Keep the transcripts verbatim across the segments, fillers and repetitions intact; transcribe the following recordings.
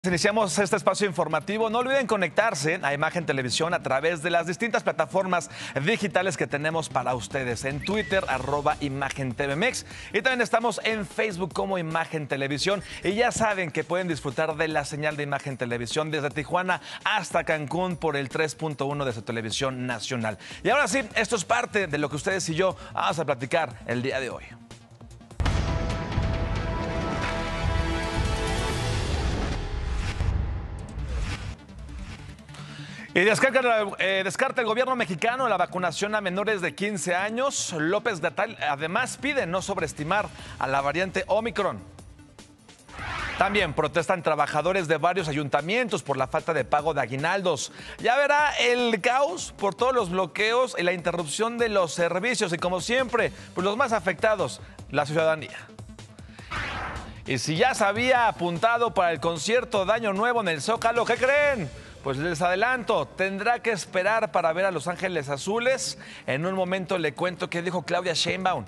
Iniciamos este espacio informativo. No olviden conectarse a Imagen Televisión a través de las distintas plataformas digitales que tenemos para ustedes. En Twitter, arroba Imagen T V M X. Y también estamos en Facebook como Imagen Televisión. Y ya saben que pueden disfrutar de la señal de Imagen Televisión desde Tijuana hasta Cancún por el tres punto uno de su televisión nacional. Y ahora sí, esto es parte de lo que ustedes y yo vamos a platicar el día de hoy. Y descarta, eh, descarta el gobierno mexicano la vacunación a menores de quince años. López Gatell además pide no sobreestimar a la variante Omicron. También protestan trabajadores de varios ayuntamientos por la falta de pago de aguinaldos. Ya verá el caos por todos los bloqueos y la interrupción de los servicios. Y como siempre, pues los más afectados, la ciudadanía. Y si ya se había apuntado para el concierto de Año Nuevo en el Zócalo, ¿qué creen? Pues les adelanto, tendrá que esperar para ver a Los Ángeles Azules. En un momento le cuento qué dijo Claudia Sheinbaum.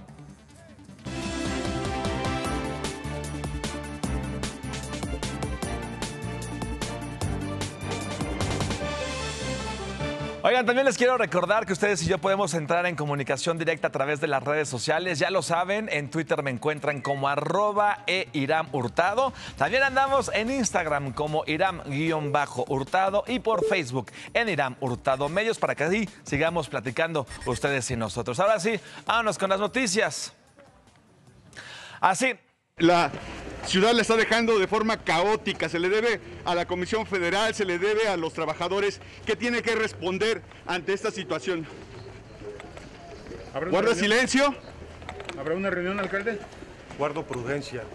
Oigan, también les quiero recordar que ustedes y yo podemos entrar en comunicación directa a través de las redes sociales. Ya lo saben, en Twitter me encuentran como arroba e Iram Hurtado. También andamos en Instagram como Iram-Hurtado y por Facebook en Iram Hurtado Medios para que así sigamos platicando ustedes y nosotros. Ahora sí, vámonos con las noticias. Así. La ciudad la está dejando de forma caótica, se le debe a la Comisión Federal, se le debe a los trabajadores que tiene que responder ante esta situación. ¿Guarda reunión? Silencio? ¿Habrá una reunión, alcalde? Guardo prudencia.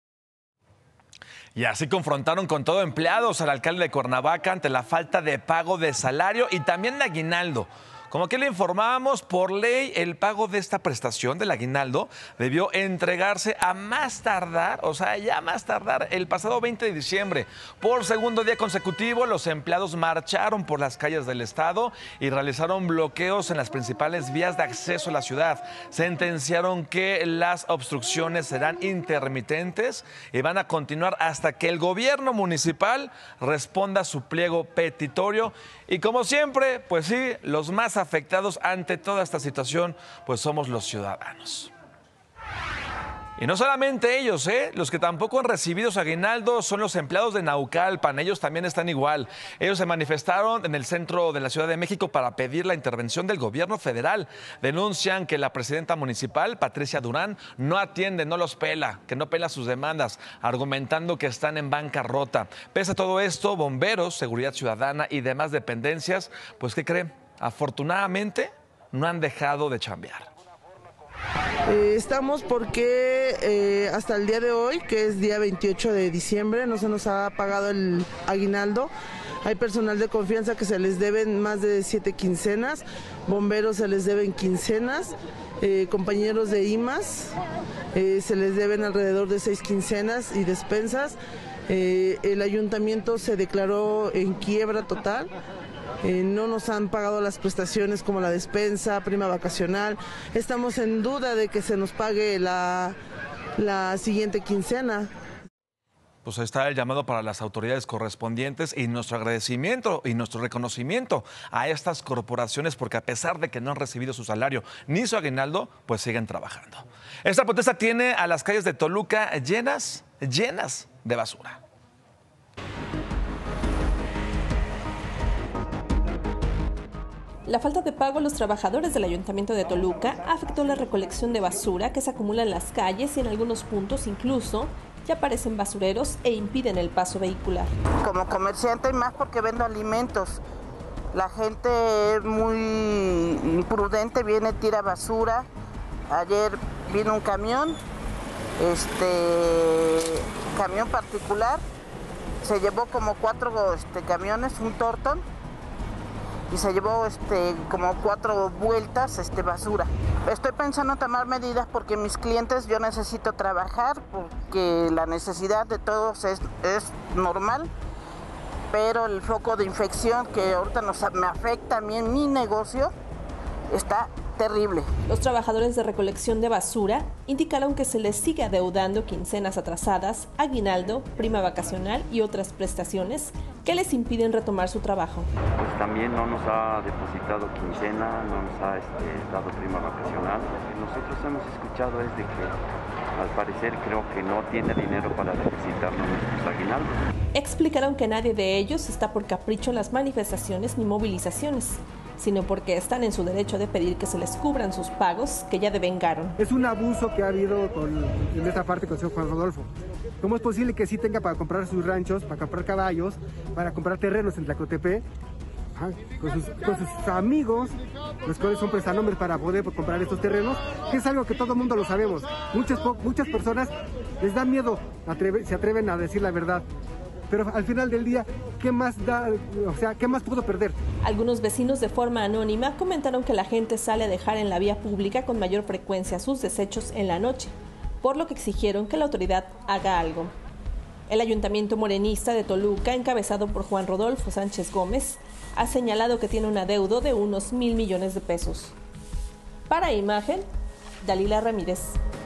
Y así confrontaron con todo empleados al alcalde de Cuernavaca ante la falta de pago de salario y también de aguinaldo. Como que le informábamos, por ley el pago de esta prestación del aguinaldo debió entregarse a más tardar, o sea, ya más tardar el pasado veinte de diciembre. Por segundo día consecutivo, los empleados marcharon por las calles del estado y realizaron bloqueos en las principales vías de acceso a la ciudad. Sentenciaron que las obstrucciones serán intermitentes y van a continuar hasta que el gobierno municipal responda a su pliego petitorio. Y como siempre, pues sí, los más afectados ante toda esta situación, pues somos los ciudadanos. Y no solamente ellos, ¿eh? Los que tampoco han recibido su aguinaldo son los empleados de Naucalpan. Ellos también están igual. Ellos se manifestaron en el centro de la Ciudad de México para pedir la intervención del gobierno federal. Denuncian que la presidenta municipal, Patricia Durán, no atiende, no los pela, que no pela sus demandas, argumentando que están en bancarrota. Pese a todo esto, bomberos, seguridad ciudadana y demás dependencias, pues ¿qué creen? Afortunadamente no han dejado de chambear. Eh, estamos porque eh, hasta el día de hoy, que es día veintiocho de diciembre, no se nos ha pagado el aguinaldo. Hay personal de confianza que se les deben más de siete quincenas, bomberos se les deben quincenas, eh, compañeros de I M A S eh, se les deben alrededor de seis quincenas y despensas. Eh, el ayuntamiento se declaró en quiebra total. Eh, no nos han pagado las prestaciones como la despensa, prima vacacional. Estamos en duda de que se nos pague la, la siguiente quincena. Pues ahí está el llamado para las autoridades correspondientes y nuestro agradecimiento y nuestro reconocimiento a estas corporaciones porque a pesar de que no han recibido su salario ni su aguinaldo, pues siguen trabajando. Esta protesta tiene a las calles de Toluca llenas, llenas de basura. La falta de pago a los trabajadores del Ayuntamiento de Toluca afectó la recolección de basura que se acumula en las calles y en algunos puntos incluso ya aparecen basureros e impiden el paso vehicular. Como comerciante y más porque vendo alimentos, la gente es muy imprudente, viene, tira basura. Ayer vino un camión, este camión particular, se llevó como cuatro este, camiones, un tortón, y se llevó este, como cuatro vueltas este, basura. Estoy pensando en tomar medidas porque mis clientes, yo necesito trabajar, porque la necesidad de todos es, es normal, pero el foco de infección que ahorita nos, me afecta a mí en mi negocio está terrible. Los trabajadores de recolección de basura indicaron que se les sigue adeudando quincenas atrasadas, aguinaldo, prima vacacional y otras prestaciones que les impiden retomar su trabajo. Pues también no nos ha depositado quincena, no nos ha este, dado prima vacacional. Lo que nosotros hemos escuchado es de que al parecer creo que no tiene dinero para depositarnos nuestros aguinaldos. Explicaron que nadie de ellos está por capricho en las manifestaciones ni movilizaciones, sino porque están en su derecho de pedir que se les cubran sus pagos que ya devengaron. Es un abuso que ha habido con, en esta parte con el señor Juan Rodolfo. ¿Cómo es posible que sí tenga para comprar sus ranchos, para comprar caballos, para comprar terrenos en Tlacotepec, ajá, con, sus, con sus amigos, los cuales son prestanombres para poder comprar estos terrenos? Que es algo que todo el mundo lo sabemos. Muchas, muchas personas les da miedo, atreve, se atreven a decir la verdad. Pero al final del día, ¿qué más da? O sea, ¿qué más pudo perder? Algunos vecinos de forma anónima comentaron que la gente sale a dejar en la vía pública con mayor frecuencia sus desechos en la noche, por lo que exigieron que la autoridad haga algo. El ayuntamiento morenista de Toluca, encabezado por Juan Rodolfo Sánchez Gómez, ha señalado que tiene un adeudo de unos mil millones de pesos. Para Imagen, Dalila Ramírez.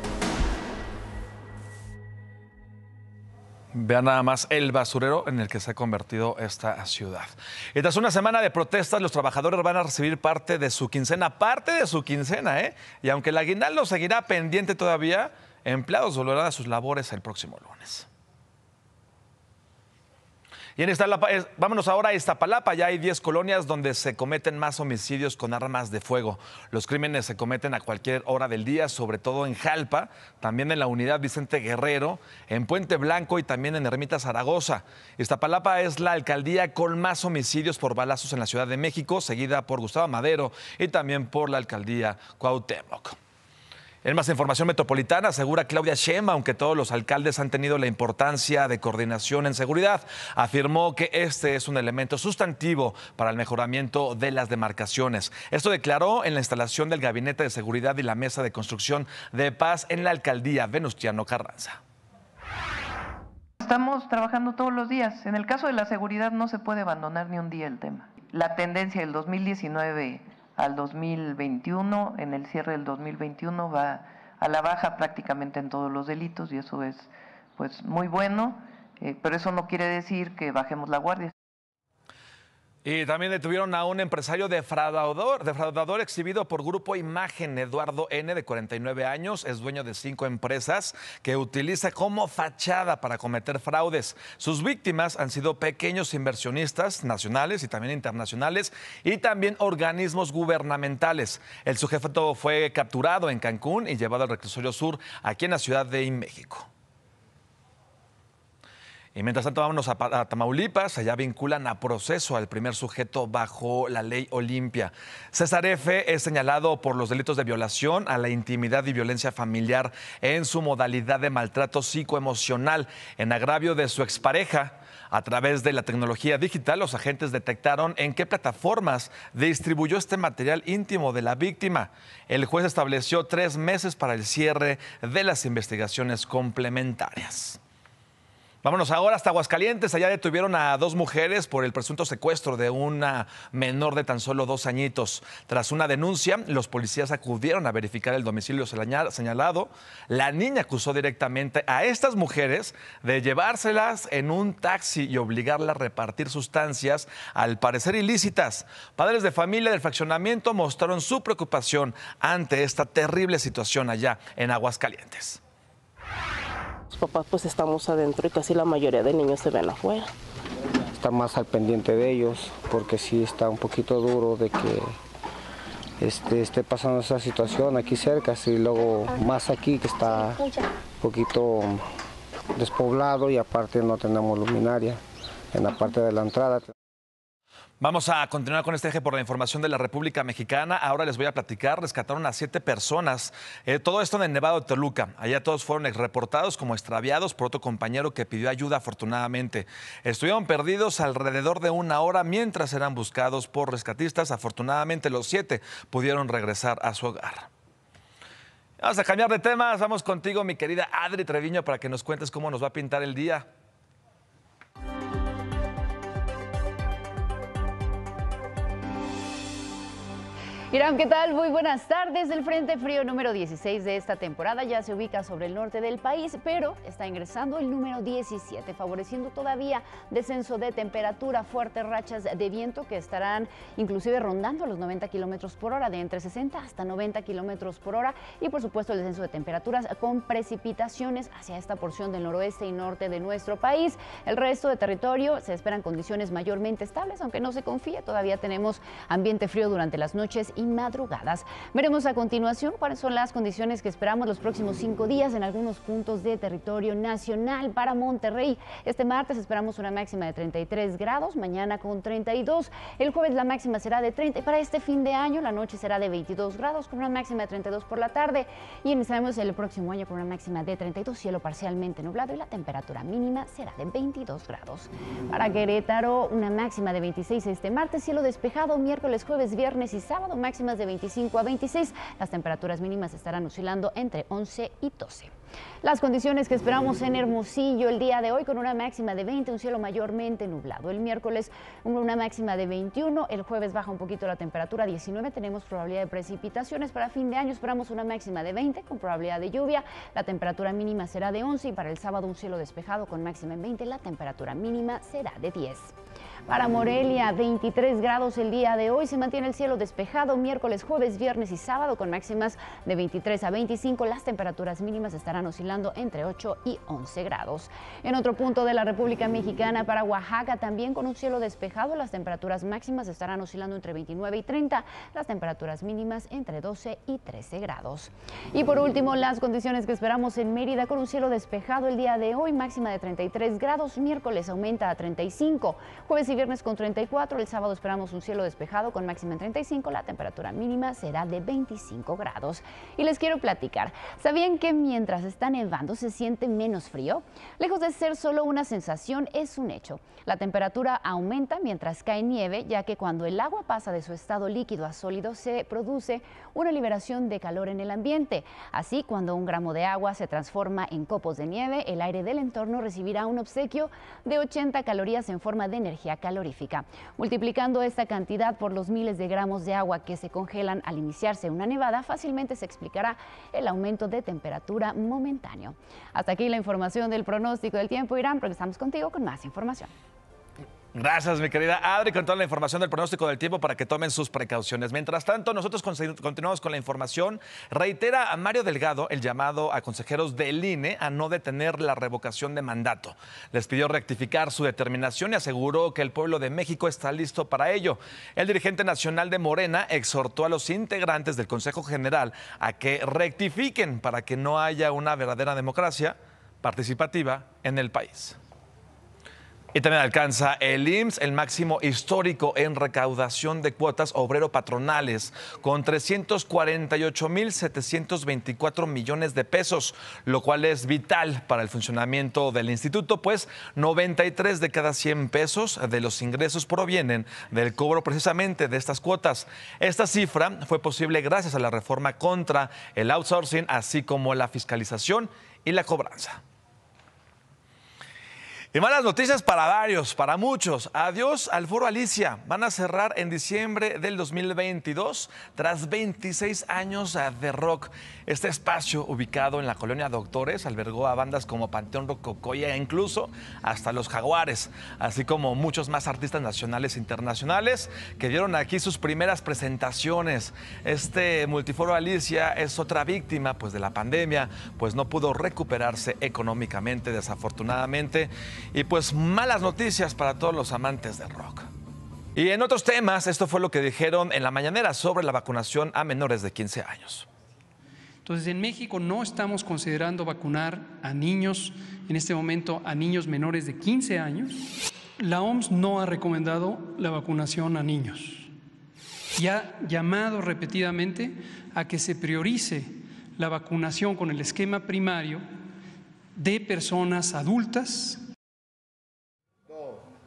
Vean nada más el basurero en el que se ha convertido esta ciudad. Y tras una semana de protestas, los trabajadores van a recibir parte de su quincena, parte de su quincena, ¿eh? Y aunque el aguinaldo seguirá pendiente todavía, empleados volverán a sus labores el próximo lunes. Y en Iztapalapa, vámonos ahora a Iztapalapa. Ya hay diez colonias donde se cometen más homicidios con armas de fuego. Los crímenes se cometen a cualquier hora del día, sobre todo en Jalpa, también en la unidad Vicente Guerrero, en Puente Blanco y también en Ermita Zaragoza. Iztapalapa es la alcaldía con más homicidios por balazos en la Ciudad de México, seguida por Gustavo Madero y también por la alcaldía Cuauhtémoc. En más información metropolitana, asegura Claudia Sheinbaum que todos los alcaldes han tenido la importancia de coordinación en seguridad. Afirmó que este es un elemento sustantivo para el mejoramiento de las demarcaciones. Esto declaró en la instalación del Gabinete de Seguridad y la Mesa de Construcción de Paz en la alcaldía Venustiano Carranza. Estamos trabajando todos los días. En el caso de la seguridad no se puede abandonar ni un día el tema. La tendencia del dos mil diecinueve al dos mil veintiuno, en el cierre del dos mil veintiuno va a la baja prácticamente en todos los delitos y eso es pues muy bueno, eh, pero eso no quiere decir que bajemos la guardia. Y también detuvieron a un empresario defraudador, defraudador exhibido por Grupo Imagen. Eduardo N., de cuarenta y nueve años, es dueño de cinco empresas que utiliza como fachada para cometer fraudes. Sus víctimas han sido pequeños inversionistas nacionales y también internacionales y también organismos gubernamentales. El sujeto fue capturado en Cancún y llevado al reclusorio sur aquí en la Ciudad de México. Y mientras tanto, vámonos a, a Tamaulipas. Allá vinculan a proceso al primer sujeto bajo la ley Olimpia. César F. es señalado por los delitos de violación a la intimidad y violencia familiar en su modalidad de maltrato psicoemocional en agravio de su expareja. A través de la tecnología digital, los agentes detectaron en qué plataformas distribuyó este material íntimo de la víctima. El juez estableció tres meses para el cierre de las investigaciones complementarias. Vámonos ahora hasta Aguascalientes. Allá detuvieron a dos mujeres por el presunto secuestro de una menor de tan solo dos añitos. Tras una denuncia, los policías acudieron a verificar el domicilio señalado. La niña acusó directamente a estas mujeres de llevárselas en un taxi y obligarlas a repartir sustancias, al parecer ilícitas. Padres de familia del fraccionamiento mostraron su preocupación ante esta terrible situación allá en Aguascalientes. Los papás pues estamos adentro y casi la mayoría de niños se ven afuera. Estar más al pendiente de ellos, porque sí está un poquito duro de que este, esté pasando esa situación aquí cerca, y luego más aquí que está un poquito despoblado y aparte no tenemos luminaria en la parte de la entrada. Vamos a continuar con este eje por la información de la República Mexicana. Ahora les voy a platicar. Rescataron a siete personas. Eh, todo esto en el Nevado de Toluca. Allá todos fueron reportados como extraviados por otro compañero que pidió ayuda, afortunadamente. Estuvieron perdidos alrededor de una hora mientras eran buscados por rescatistas. Afortunadamente los siete pudieron regresar a su hogar. Vamos a cambiar de temas. Vamos contigo, mi querida Adri Treviño, para que nos cuentes cómo nos va a pintar el día. Hiram, ¿qué tal? Muy buenas tardes. El Frente Frío número dieciséis de esta temporada ya se ubica sobre el norte del país, pero está ingresando el número diecisiete, favoreciendo todavía descenso de temperatura, fuertes rachas de viento que estarán inclusive rondando los noventa kilómetros por hora, de entre sesenta hasta noventa kilómetros por hora, y por supuesto el descenso de temperaturas con precipitaciones hacia esta porción del noroeste y norte de nuestro país. El resto de territorio se esperan condiciones mayormente estables, aunque no se confíe, todavía tenemos ambiente frío durante las noches y madrugadas. Veremos a continuación cuáles son las condiciones que esperamos los próximos cinco días en algunos puntos de territorio nacional. Para Monterrey, este martes esperamos una máxima de treinta y tres grados, mañana con treinta y dos, el jueves la máxima será de treinta, y para este fin de año la noche será de veintidós grados con una máxima de treinta y dos por la tarde, y iniciaremos el próximo año con una máxima de treinta y dos, cielo parcialmente nublado, y la temperatura mínima será de veintidós grados. Para Querétaro, una máxima de veintiséis este martes, cielo despejado, miércoles, jueves, viernes y sábado, máximas de veinticinco a veintiséis. Las temperaturas mínimas estarán oscilando entre once y doce. Las condiciones que esperamos en Hermosillo el día de hoy, con una máxima de veinte, un cielo mayormente nublado. El miércoles una máxima de veintiuno, el jueves baja un poquito la temperatura, diecinueve, tenemos probabilidad de precipitaciones. Para fin de año esperamos una máxima de veinte con probabilidad de lluvia, la temperatura mínima será de once, y para el sábado un cielo despejado con máxima en veinte, la temperatura mínima será de diez. Para Morelia, veintitrés grados el día de hoy, se mantiene el cielo despejado, miércoles, jueves, viernes y sábado con máximas de veintitrés a veinticinco, las temperaturas mínimas estarán oscilando entre ocho y once grados. En otro punto de la República Mexicana, para Oaxaca, también con un cielo despejado, las temperaturas máximas estarán oscilando entre veintinueve y treinta, las temperaturas mínimas entre doce y trece grados. Y por último, las condiciones que esperamos en Mérida, con un cielo despejado el día de hoy, máxima de treinta y tres grados, miércoles aumenta a treinta y cinco, jueves y viernes con treinta y cuatro, el sábado esperamos un cielo despejado con máxima en treinta y cinco, la temperatura mínima será de veinticinco grados. Y les quiero platicar, ¿sabían que mientras está nevando se siente menos frío? Lejos de ser solo una sensación, es un hecho. La temperatura aumenta mientras cae nieve, ya que cuando el agua pasa de su estado líquido a sólido se produce una liberación de calor en el ambiente. Así, cuando un gramo de agua se transforma en copos de nieve, el aire del entorno recibirá un obsequio de ochenta calorías en forma de energía calorífica. Multiplicando esta cantidad por los miles de gramos de agua que se congelan al iniciarse una nevada, fácilmente se explicará el aumento de temperatura momentáneo. Hasta aquí la información del pronóstico del tiempo. Irán, regresamos contigo con más información. Gracias, mi querida Adri, con toda la información del pronóstico del tiempo para que tomen sus precauciones. Mientras tanto, nosotros continuamos con la información. Reitera a Mario Delgado el llamado a consejeros del I N E a no detener la revocación de mandato. Les pidió rectificar su determinación y aseguró que el pueblo de México está listo para ello. El dirigente nacional de Morena exhortó a los integrantes del Consejo General a que rectifiquen para que no haya una verdadera democracia participativa en el país. Y también alcanza el I M S S el máximo histórico en recaudación de cuotas obrero-patronales, con trescientos cuarenta y ocho mil setecientos veinticuatro millones de pesos, lo cual es vital para el funcionamiento del instituto, pues noventa y tres de cada cien pesos de los ingresos provienen del cobro precisamente de estas cuotas. Esta cifra fue posible gracias a la reforma contra el outsourcing, así como la fiscalización y la cobranza. Y malas noticias para varios, para muchos. Adiós al Foro Alicia. Van a cerrar en diciembre del dos mil veintidós tras veintiséis años de rock. Este espacio, ubicado en la colonia Doctores, albergó a bandas como Panteón Rococó e incluso hasta Los Jaguares, así como muchos más artistas nacionales e internacionales que dieron aquí sus primeras presentaciones. Este Multiforo Alicia es otra víctima pues, de la pandemia, pues no pudo recuperarse económicamente, desafortunadamente. Y pues malas noticias para todos los amantes del rock. Y en otros temas, esto fue lo que dijeron en la mañanera sobre la vacunación a menores de quince años. Entonces, en México no estamos considerando vacunar a niños, en este momento a niños menores de quince años. La O M S no ha recomendado la vacunación a niños y ha llamado repetidamente a que se priorice la vacunación con el esquema primario de personas adultas.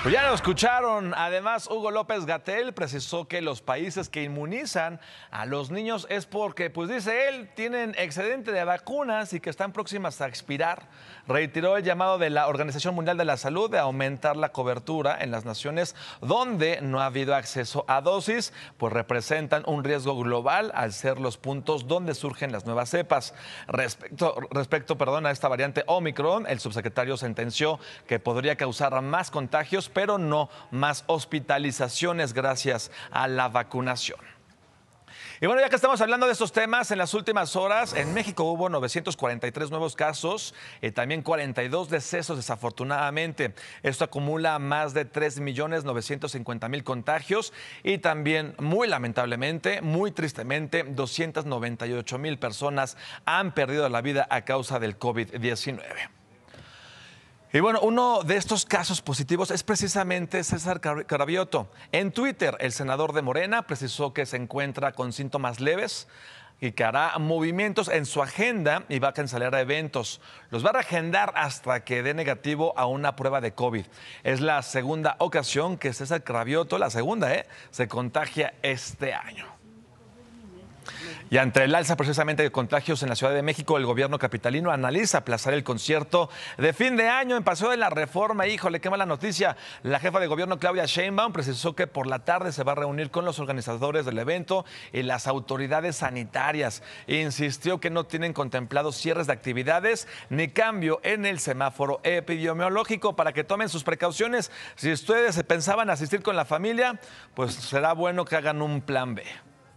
Pues ya lo escucharon. Además, Hugo López-Gatell precisó que los países que inmunizan a los niños es porque, pues dice él, tienen excedente de vacunas y que están próximas a expirar. Reiteró el llamado de la Organización Mundial de la Salud de aumentar la cobertura en las naciones donde no ha habido acceso a dosis, pues representan un riesgo global al ser los puntos donde surgen las nuevas cepas. Respecto, respecto perdón, a esta variante Omicron, el subsecretario sentenció que podría causar más contagios, pero no más hospitalizaciones gracias a la vacunación. Y bueno, ya que estamos hablando de estos temas, en las últimas horas en México hubo novecientos cuarenta y tres nuevos casos y también cuarenta y dos decesos desafortunadamente. Esto acumula más de tres millones novecientos cincuenta mil contagios y también, muy lamentablemente, muy tristemente, doscientas noventa y ocho mil personas han perdido la vida a causa del COVID diecinueve. Y bueno, uno de estos casos positivos es precisamente César Cravioto. En Twitter, el senador de Morena precisó que se encuentra con síntomas leves y que hará movimientos en su agenda y va a cancelar eventos. Los va a reagendar hasta que dé negativo a una prueba de COVID. Es la segunda ocasión que César Cravioto, la segunda, ¿eh?, se contagia este año. Y ante el alza precisamente de contagios en la Ciudad de México, el gobierno capitalino analiza aplazar el concierto de fin de año en Paseo de la Reforma. Híjole, qué mala noticia. La jefa de gobierno, Claudia Sheinbaum, precisó que por la tarde se va a reunir con los organizadores del evento y las autoridades sanitarias. Insistió que no tienen contemplados cierres de actividades ni cambio en el semáforo epidemiológico para que tomen sus precauciones. Si ustedes se pensaban asistir con la familia, pues será bueno que hagan un plan B.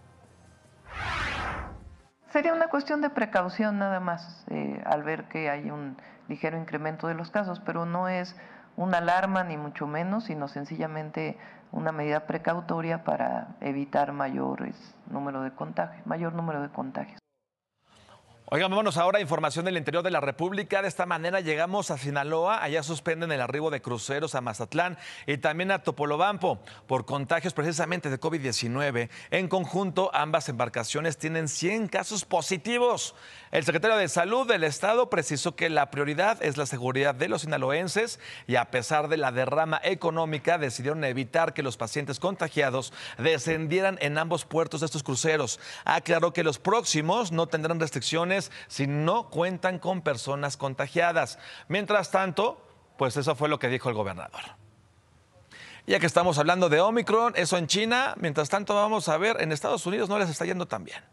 Sería una cuestión de precaución nada más, eh, al ver que hay un ligero incremento de los casos, pero no es una alarma ni mucho menos, sino sencillamente una medida precautoria para evitar mayores número de contagios, mayor número de contagios. Oigan, vámonos ahora a información del interior de la República. De esta manera llegamos a Sinaloa. Allá suspenden el arribo de cruceros a Mazatlán y también a Topolobampo por contagios precisamente de COVID diecinueve. En conjunto, ambas embarcaciones tienen cien casos positivos. El secretario de Salud del Estado precisó que la prioridad es la seguridad de los sinaloenses y a pesar de la derrama económica decidieron evitar que los pacientes contagiados descendieran en ambos puertos de estos cruceros. Aclaró que los próximos no tendrán restricciones si no cuentan con personas contagiadas. Mientras tanto, pues eso fue lo que dijo el gobernador. Ya que estamos hablando de Omicron, eso en China, mientras tanto vamos a ver, en Estados Unidos no les está yendo tan bien.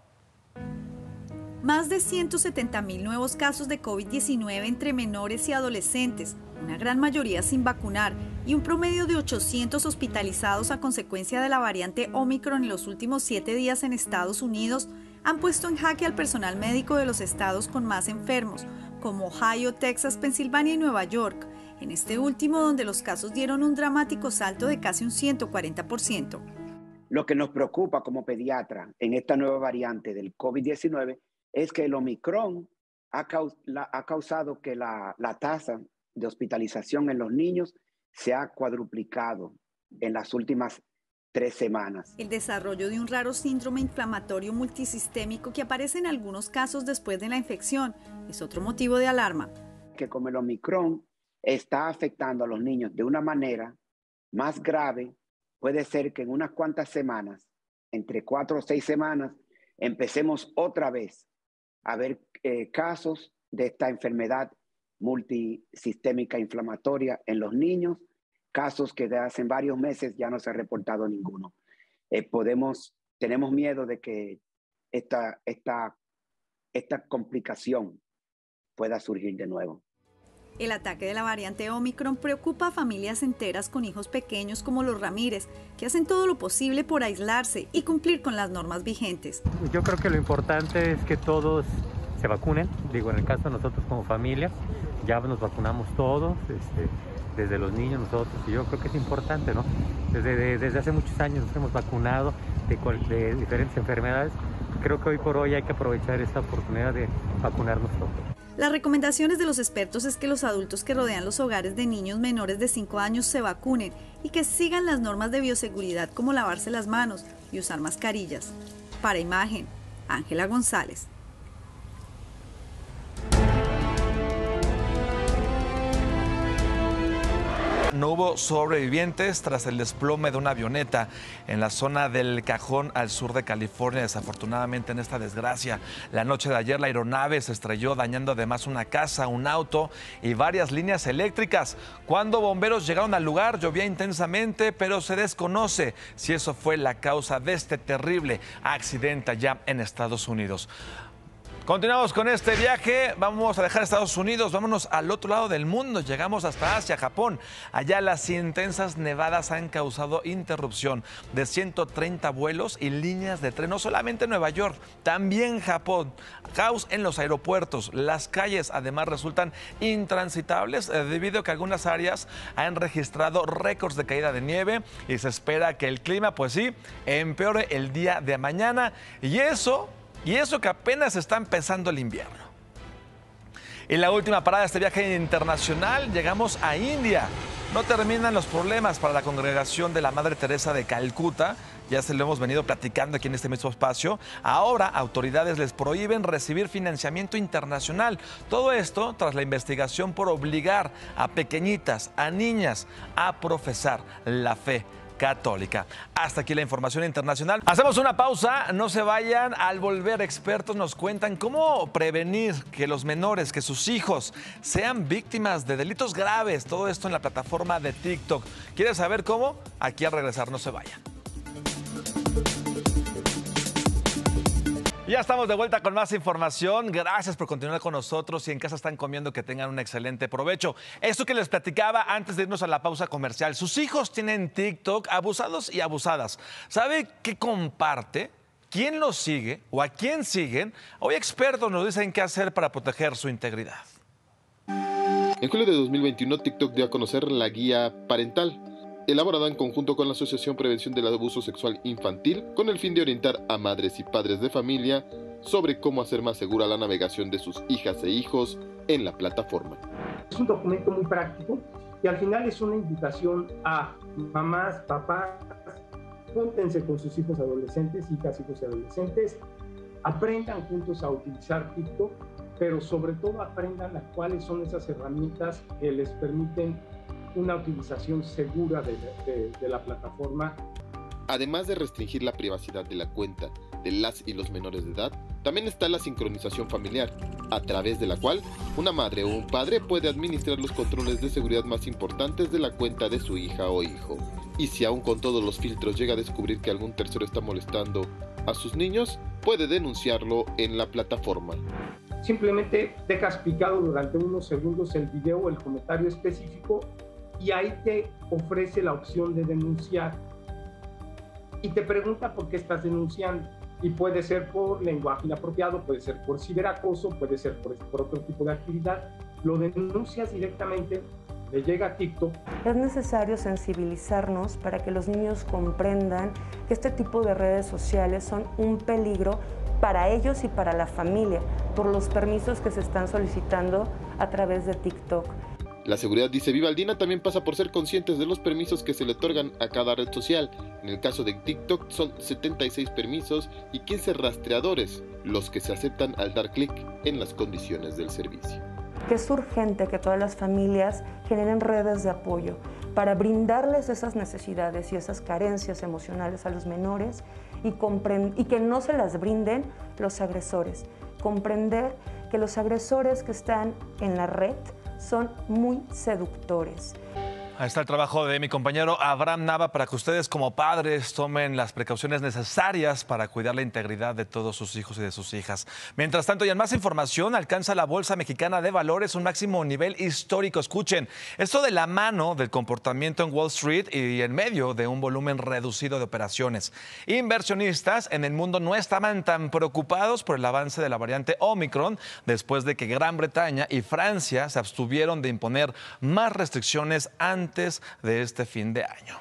Más de ciento setenta mil nuevos casos de COVID diecinueve entre menores y adolescentes, una gran mayoría sin vacunar, y un promedio de ochocientos hospitalizados a consecuencia de la variante Omicron en los últimos siete días en Estados Unidos, han puesto en jaque al personal médico de los estados con más enfermos, como Ohio, Texas, Pensilvania y Nueva York. En este último, donde los casos dieron un dramático salto de casi un ciento cuarenta por ciento. Lo que nos preocupa como pediatra en esta nueva variante del COVID diecinueve es que el Omicron ha, caus la, ha causado que la, la tasa de hospitalización en los niños se ha cuadruplicado en las últimas tres semanas. El desarrollo de un raro síndrome inflamatorio multisistémico que aparece en algunos casos después de la infección es otro motivo de alarma. Que como el Omicron está afectando a los niños de una manera más grave, puede ser que en unas cuantas semanas, entre cuatro o seis semanas, empecemos otra vez a ver eh, casos de esta enfermedad multisistémica inflamatoria en los niños, casos que de hace varios meses ya no se ha reportado ninguno. Eh, podemos, tenemos miedo de que esta, esta, esta complicación pueda surgir de nuevo. El ataque de la variante Omicron preocupa a familias enteras con hijos pequeños como los Ramírez, que hacen todo lo posible por aislarse y cumplir con las normas vigentes. Yo creo que lo importante es que todos se vacunen. Digo, en el caso de nosotros como familia, ya nos vacunamos todos, este, desde los niños nosotros, y yo creo que es importante, ¿no? Desde, de, desde hace muchos años nos hemos vacunado de, cual, de diferentes enfermedades. Creo que hoy por hoy hay que aprovechar esta oportunidad de vacunarnos todos. Las recomendaciones de los expertos es que los adultos que rodean los hogares de niños menores de cinco años se vacunen y que sigan las normas de bioseguridad como lavarse las manos y usar mascarillas. Para Imagen, Ángela González. no hubo sobrevivientes tras el desplome de una avioneta en la zona del Cajón al sur de California. Desafortunadamente, en esta desgracia, la noche de ayer la aeronave se estrelló, dañando además una casa, un auto y varias líneas eléctricas. Cuando bomberos llegaron al lugar, llovía intensamente, pero se desconoce si eso fue la causa de este terrible accidente allá en Estados Unidos. Continuamos con este viaje, vamos a dejar Estados Unidos, vámonos al otro lado del mundo, llegamos hasta Asia, Japón. Allá las intensas nevadas han causado interrupción de ciento treinta vuelos y líneas de tren, no solamente en Nueva York, también Japón. Caos en los aeropuertos, las calles además resultan intransitables eh, debido a que algunas áreas han registrado récords de caída de nieve y se espera que el clima, pues sí, empeore el día de mañana y eso... Y eso que apenas está empezando el invierno. Y la última parada de este viaje internacional, llegamos a India. No terminan los problemas para la congregación de la Madre Teresa de Calcuta. Ya se lo hemos venido platicando aquí en este mismo espacio. Ahora autoridades les prohíben recibir financiamiento internacional. Todo esto tras la investigación por obligar a pequeñitas, a niñas, a profesar la fe católica. Hasta aquí la información internacional. Hacemos una pausa, no se vayan. Al volver, expertos nos cuentan cómo prevenir que los menores, que sus hijos sean víctimas de delitos graves. Todo esto en la plataforma de TikTok. ¿Quieres saber cómo? Aquí al regresar, no se vayan. Ya estamos de vuelta con más información. Gracias por continuar con nosotros. Si en casa están comiendo, que tengan un excelente provecho. Esto que les platicaba antes de irnos a la pausa comercial. Sus hijos tienen TikTok, abusados y abusadas. ¿Sabe qué comparte? ¿Quién los sigue o a quién siguen? Hoy expertos nos dicen qué hacer para proteger su integridad. En julio de dos mil veintiuno, TikTok dio a conocer la guía parental, elaborada en conjunto con la Asociación Prevención del Abuso Sexual Infantil, con el fin de orientar a madres y padres de familia sobre cómo hacer más segura la navegación de sus hijas e hijos en la plataforma. Es un documento muy práctico y al final es una invitación a mamás, papás, júntense con sus hijos adolescentes, hijas, hijos y adolescentes, aprendan juntos a utilizar TikTok, pero sobre todo aprendan a cuáles son esas herramientas que les permiten una utilización segura de, de, de la plataforma. Además de restringir la privacidad de la cuenta de las y los menores de edad, también está la sincronización familiar, a través de la cual una madre o un padre puede administrar los controles de seguridad más importantes de la cuenta de su hija o hijo. Y si aún con todos los filtros llega a descubrir que algún tercero está molestando a sus niños, puede denunciarlo en la plataforma. Simplemente dejas picado durante unos segundos el video o el comentario específico y ahí te ofrece la opción de denunciar y te pregunta por qué estás denunciando, y puede ser por lenguaje inapropiado, puede ser por ciberacoso, puede ser por, por otro tipo de actividad. Lo denuncias directamente, le llega a TikTok. Es necesario sensibilizarnos para que los niños comprendan que este tipo de redes sociales son un peligro para ellos y para la familia, por los permisos que se están solicitando a través de TikTok. La seguridad, dice Vivaldina, también pasa por ser conscientes de los permisos que se le otorgan a cada red social. En el caso de TikTok son setenta y seis permisos y quince rastreadores los que se aceptan al dar clic en las condiciones del servicio. Que es urgente que todas las familias generen redes de apoyo para brindarles esas necesidades y esas carencias emocionales a los menores y, y que no se las brinden los agresores. Comprender que los agresores que están en la red son muy seductores. Ahí está el trabajo de mi compañero Abraham Nava para que ustedes como padres tomen las precauciones necesarias para cuidar la integridad de todos sus hijos y de sus hijas. Mientras tanto, y en más información, alcanza la Bolsa Mexicana de Valores un máximo nivel histórico. Escuchen, esto de la mano del comportamiento en Wall Street y en medio de un volumen reducido de operaciones. Inversionistas en el mundo no estaban tan preocupados por el avance de la variante Omicron después de que Gran Bretaña y Francia se abstuvieron de imponer más restricciones antes antes de este fin de año.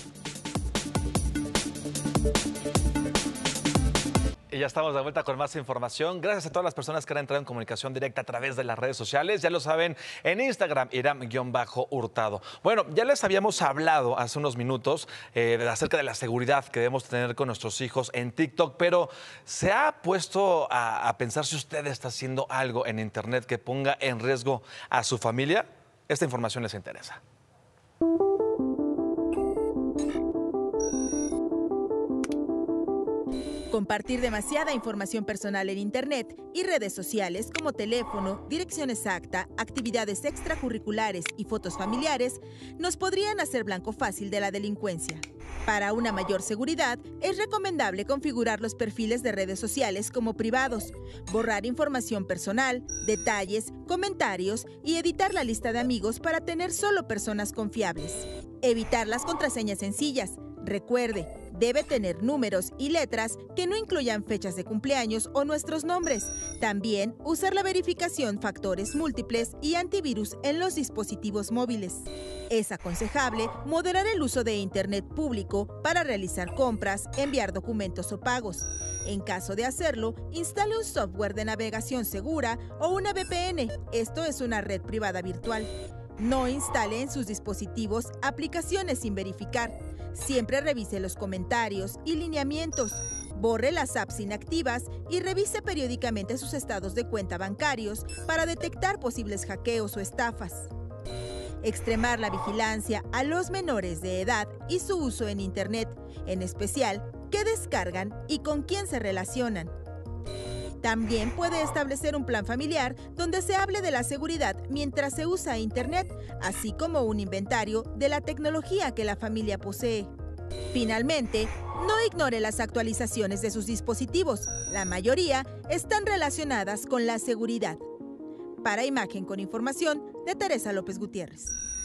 Y ya estamos de vuelta con más información. Gracias a todas las personas que han entrado en comunicación directa a través de las redes sociales. Ya lo saben, en Instagram, Iram-Hurtado. Bueno, ya les habíamos hablado hace unos minutos eh, acerca de la seguridad que debemos tener con nuestros hijos en TikTok, pero ¿se ha puesto a, a pensar si usted está haciendo algo en Internet que ponga en riesgo a su familia? Esta información les interesa. Compartir demasiada información personal en Internet y redes sociales como teléfono, dirección exacta, actividades extracurriculares y fotos familiares nos podrían hacer blanco fácil de la delincuencia. Para una mayor seguridad, es recomendable configurar los perfiles de redes sociales como privados, borrar información personal, detalles, comentarios y editar la lista de amigos para tener solo personas confiables. Evitar las contraseñas sencillas. Recuerde, debe tener números y letras que no incluyan fechas de cumpleaños o nuestros nombres. También usar la verificación factores múltiples y antivirus en los dispositivos móviles. Es aconsejable moderar el uso de Internet público para realizar compras, enviar documentos o pagos. En caso de hacerlo, instale un software de navegación segura o una V P N. Esto es una red privada virtual. No instale en sus dispositivos aplicaciones sin verificar. Siempre revise los comentarios y lineamientos. Borre las apps inactivas y revise periódicamente sus estados de cuenta bancarios para detectar posibles hackeos o estafas. Extremar la vigilancia a los menores de edad y su uso en Internet, en especial qué descargan y con quién se relacionan. También puede establecer un plan familiar donde se hable de la seguridad mientras se usa Internet, así como un inventario de la tecnología que la familia posee. Finalmente, no ignore las actualizaciones de sus dispositivos. La mayoría están relacionadas con la seguridad. Para Imagen con Información, de Teresa López Gutiérrez.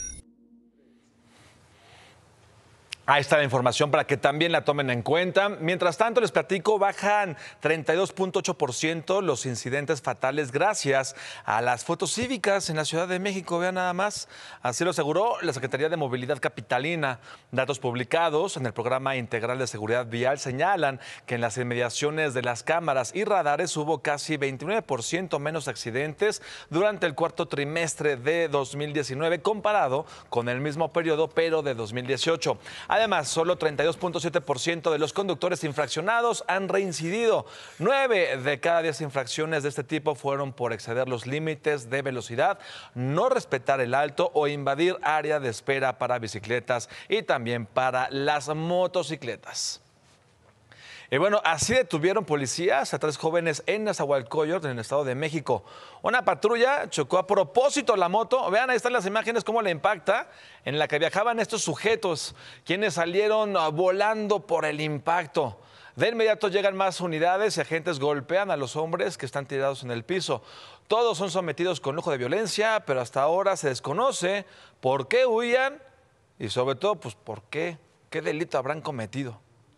Ahí está la información para que también la tomen en cuenta. Mientras tanto, les platico, bajan treinta y dos punto ocho por ciento los incidentes fatales gracias a las fotos cívicas en la Ciudad de México. Vean nada más. Así lo aseguró la Secretaría de Movilidad Capitalina. Datos publicados en el Programa Integral de Seguridad Vial señalan que en las inmediaciones de las cámaras y radares hubo casi veintinueve por ciento menos accidentes durante el cuarto trimestre de dos mil diecinueve comparado con el mismo periodo, pero de dos mil dieciocho. Además, solo treinta y dos punto siete por ciento de los conductores infraccionados han reincidido. Nueve de cada diez infracciones de este tipo fueron por exceder los límites de velocidad, no respetar el alto o invadir área de espera para bicicletas y también para las motocicletas. Y bueno, así detuvieron policías a tres jóvenes en Nezahualcóyotl, en el Estado de México. Una patrulla chocó a propósito la moto. Vean, ahí están las imágenes, cómo le impacta, en la que viajaban estos sujetos, quienes salieron volando por el impacto. De inmediato llegan más unidades y agentes golpean a los hombres que están tirados en el piso. Todos son sometidos con lujo de violencia, pero hasta ahora se desconoce por qué huían y sobre todo, pues, por qué, qué delito habrán cometido.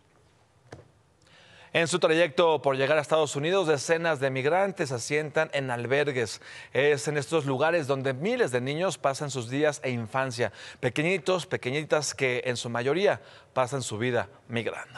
En su trayecto por llegar a Estados Unidos, decenas de migrantes se asientan en albergues. Es en estos lugares donde miles de niños pasan sus días e infancia. Pequeñitos, pequeñitas que en su mayoría pasan su vida migrando.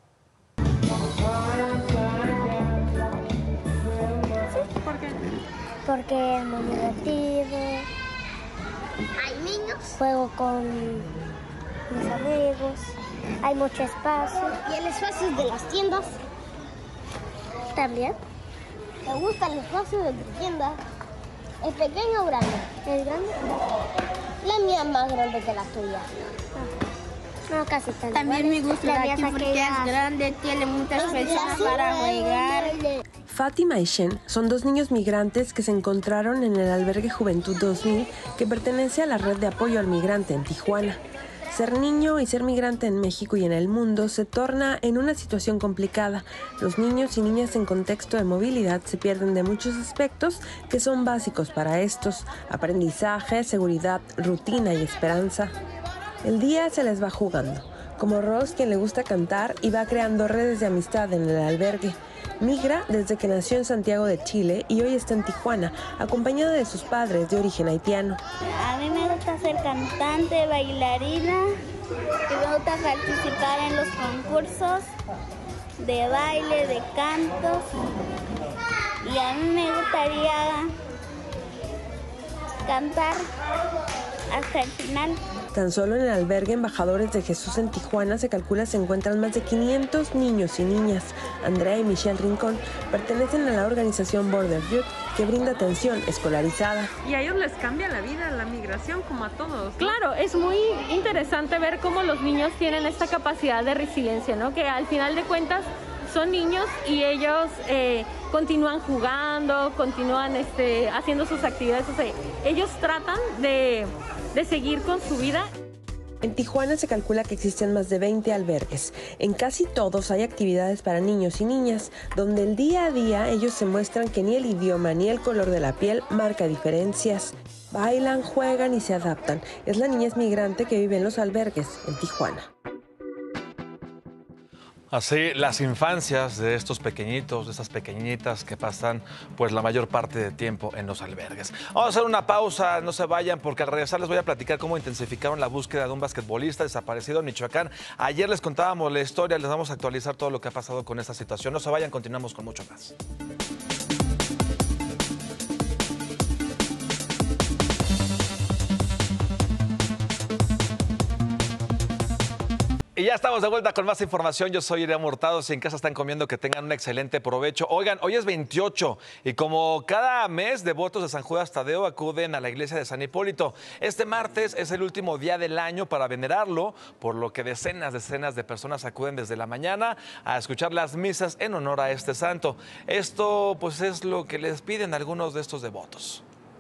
¿Por qué? Porque es muy divertido. Hay niños. Juego con mis amigos. Hay mucho espacio. ¿Y el espacio de las tiendas? También. ¿Te gusta el espacio de tu tienda? ¿Es pequeño o grande? ¿Es grande? La mía es más grande que la tuya. No, casi tan También me gusta la aquí porque es grande, tiene muchas personas para jugar. Fátima y Shen son dos niños migrantes que se encontraron en el albergue Juventud dos mil, que pertenece a la red de apoyo al migrante en Tijuana. Ser niño y ser migrante en México y en el mundo se torna en una situación complicada. Los niños y niñas en contexto de movilidad se pierden de muchos aspectos que son básicos para estos: aprendizaje, seguridad, rutina y esperanza. El día se les va jugando, como Ross, quien le gusta cantar y va creando redes de amistad en el albergue. Migra desde que nació en Santiago de Chile y hoy está en Tijuana, acompañada de sus padres de origen haitiano. A mí me gusta ser cantante, bailarina y me gusta participar en los concursos de baile, de cantos, y a mí me gustaría cantar hasta el final. Tan solo en el albergue Embajadores de Jesús en Tijuana se calcula se encuentran más de quinientos niños y niñas. Andrea y Michelle Rincón pertenecen a la organización Border Youth, que brinda atención escolarizada. Y a ellos les cambia la vida la migración, como a todos, ¿no? Claro, es muy interesante ver cómo los niños tienen esta capacidad de resiliencia, ¿no? Que al final de cuentas son niños y ellos eh, continúan jugando, continúan este, haciendo sus actividades, o sea, ellos tratan de, de seguir con su vida. En Tijuana se calcula que existen más de veinte albergues. En casi todos hay actividades para niños y niñas, donde el día a día ellos se muestran que ni el idioma ni el color de la piel marca diferencias. Bailan, juegan y se adaptan. Es la niñez migrante que vive en los albergues en Tijuana. Así, las infancias de estos pequeñitos, de estas pequeñitas que pasan pues la mayor parte del tiempo en los albergues. Vamos a hacer una pausa, no se vayan, porque al regresar les voy a platicar cómo intensificaron la búsqueda de un basquetbolista desaparecido en Michoacán. Ayer les contábamos la historia, les vamos a actualizar todo lo que ha pasado con esta situación. No se vayan, continuamos con mucho más. Y ya estamos de vuelta con más información. Yo soy Iriam Hurtado. Si en casa están comiendo, que tengan un excelente provecho. Oigan, hoy es veintiocho y como cada mes, devotos de San Judas Tadeo acuden a la iglesia de San Hipólito. Este martes es el último día del año para venerarlo, por lo que decenas, decenas de personas acuden desde la mañana a escuchar las misas en honor a este santo. Esto, pues, es lo que les piden algunos de estos devotos.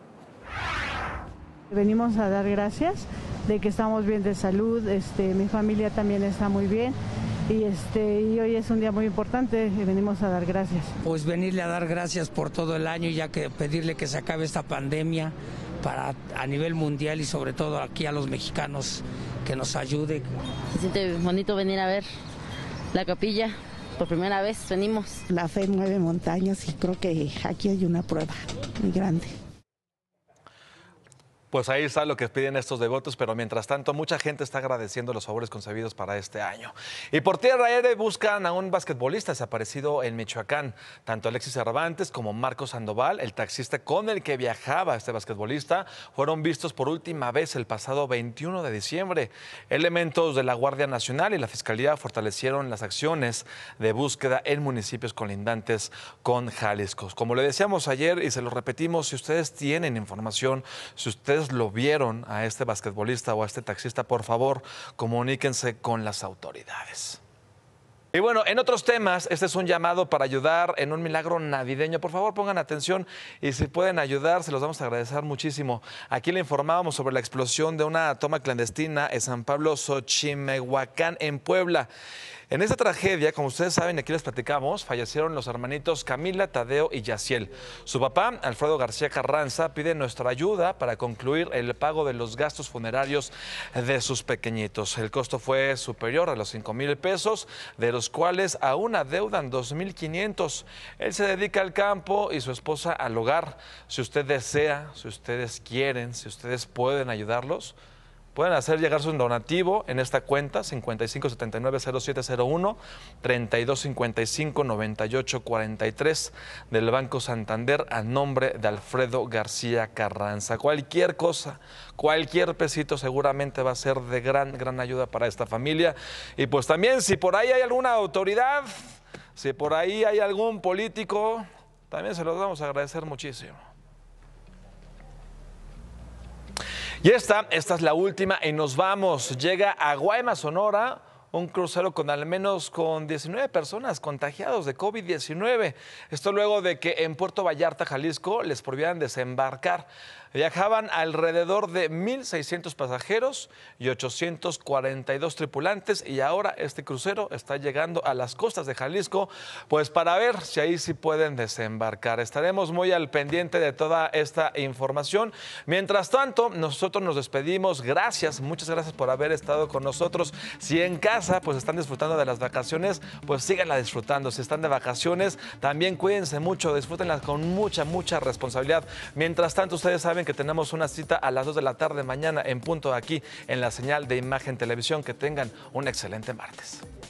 Venimos a dar gracias de que estamos bien de salud, este, mi familia también está muy bien y, este, y hoy es un día muy importante y venimos a dar gracias. Pues venirle a dar gracias por todo el año y ya que pedirle que se acabe esta pandemia para a nivel mundial y sobre todo aquí a los mexicanos que nos ayude. Se siente bonito venir a ver la capilla. Por primera vez venimos. La fe mueve montañas y creo que aquí hay una prueba muy grande. Pues ahí está lo que piden estos devotos, pero mientras tanto mucha gente está agradeciendo los favores concebidos para este año. Y por tierra aérea buscan a un basquetbolista desaparecido en Michoacán. Tanto Alexis Cervantes como Marcos Sandoval, el taxista con el que viajaba este basquetbolista, fueron vistos por última vez el pasado veintiuno de diciembre. Elementos de la Guardia Nacional y la Fiscalía fortalecieron las acciones de búsqueda en municipios colindantes con Jalisco. Como le decíamos ayer y se lo repetimos, si ustedes tienen información, si ustedes lo vieron a este basquetbolista o a este taxista, por favor, comuníquense con las autoridades. Y bueno, en otros temas, este es un llamado para ayudar en un milagro navideño. Por favor, pongan atención y si pueden ayudar, se los vamos a agradecer muchísimo. Aquí le informábamos sobre la explosión de una toma clandestina en San Pablo Xochimehuacán, en Puebla. En esta tragedia, como ustedes saben, aquí les platicamos, fallecieron los hermanitos Camila, Tadeo y Yaciel. Su papá, Alfredo García Carranza, pide nuestra ayuda para concluir el pago de los gastos funerarios de sus pequeñitos. El costo fue superior a los cinco mil pesos, de los cuales aún adeudan dos mil quinientos. Él se dedica al campo y su esposa al hogar. Si usted desea, si ustedes quieren, si ustedes pueden ayudarlos, pueden hacer llegar su donativo en esta cuenta cincuenta y cinco setenta y nueve cero siete cero uno, treinta y dos cincuenta y cinco noventa y ocho cuarenta y tres del Banco Santander a nombre de Alfredo García Carranza. Cualquier cosa, cualquier pesito seguramente va a ser de gran, gran ayuda para esta familia. Y pues también si por ahí hay alguna autoridad, si por ahí hay algún político, también se los vamos a agradecer muchísimo. Y esta, esta es la última y nos vamos. Llega a Guaymas, Sonora, un crucero con al menos con diecinueve personas contagiados de COVID diecinueve. Esto luego de que en Puerto Vallarta, Jalisco, les prohibieran desembarcar. Viajaban alrededor de mil seiscientos pasajeros y ochocientos cuarenta y dos tripulantes y ahora este crucero está llegando a las costas de Jalisco, pues para ver si ahí sí pueden desembarcar. Estaremos muy al pendiente de toda esta información. Mientras tanto, nosotros nos despedimos. Gracias, muchas gracias por haber estado con nosotros. Si en casa pues están disfrutando de las vacaciones, pues síganla disfrutando. Si están de vacaciones, también cuídense mucho, disfrútenlas con mucha, mucha responsabilidad. Mientras tanto, ustedes saben que tenemos una cita a las dos de la tarde mañana en punto aquí en la señal de Imagen Televisión. Que tengan un excelente martes.